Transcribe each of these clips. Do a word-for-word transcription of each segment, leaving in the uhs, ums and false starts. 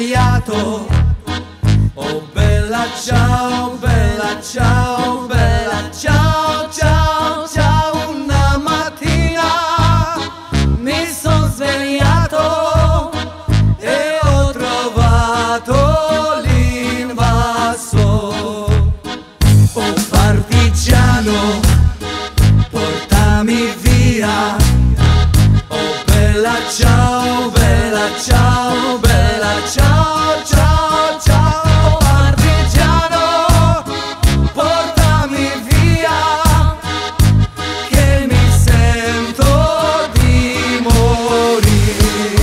svegliato. Oh bella ciao, bella ciao, bella ciao, ciao, ciao. Una mattina mi son svegliato e ho trovato l'invasore. Oh partigiano, portami via. Oh bella ciao, bella ciao, bella ciao, ciao, ciao. Oh partigiano, portami via, che mi sento di morire.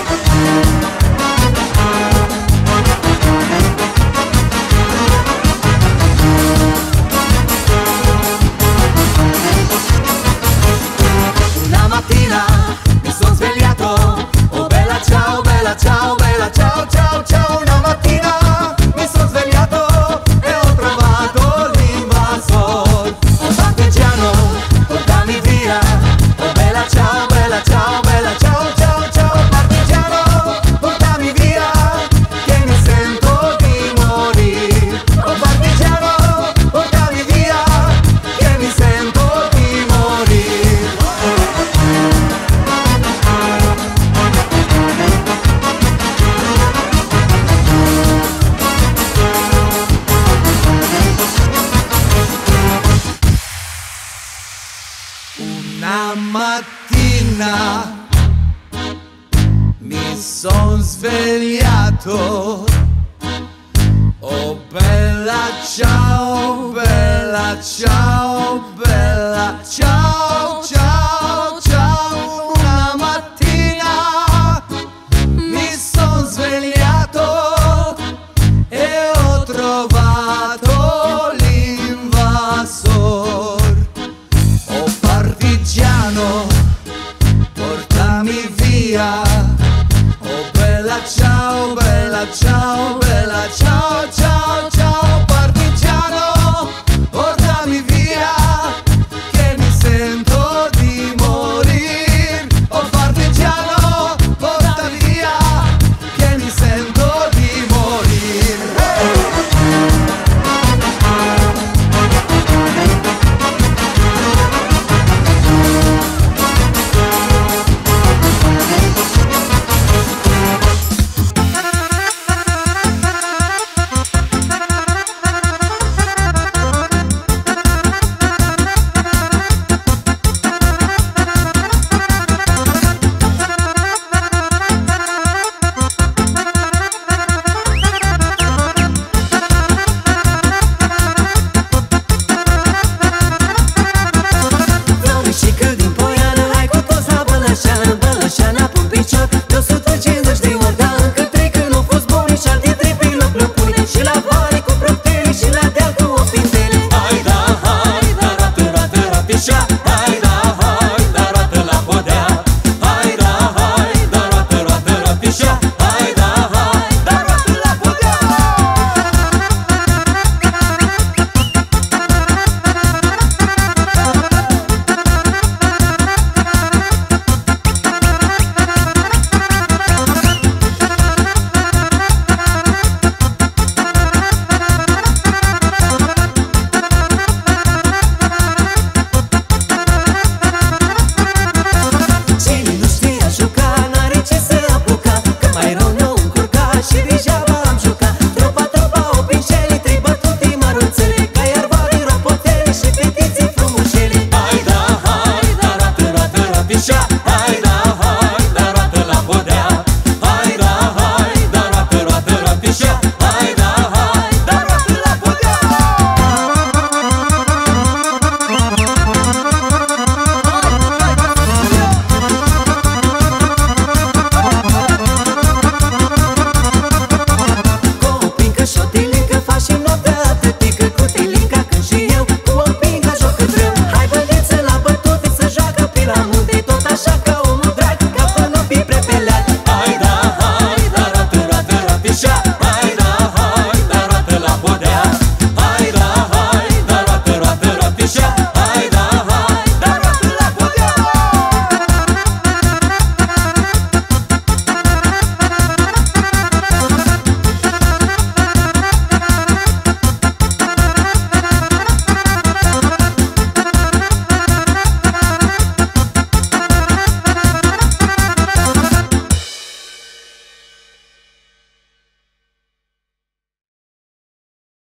Una mattina mi son svegliato, oh bella ciao, bella ciao, bella ciao, ciao, ciao. Una mattina mi son svegliato e ho trovato l'invasor. Oh partigiano, portami via, oh bella ciao, bella ciao, bella ciao, ciao, ciao. Partigiano, portami via, che mi sento di morire. Oh partigiano, portami via, che mi sento di morire. Una mattina mi son svegliato. Oh bella ciao, bella ciao, bella ciao, ciao, ciao. Una mattina mi son svegliato e ho trovato l'invasor. Oh partigiano, portami via. Oh bella ciao, bella ciao, bella ciao,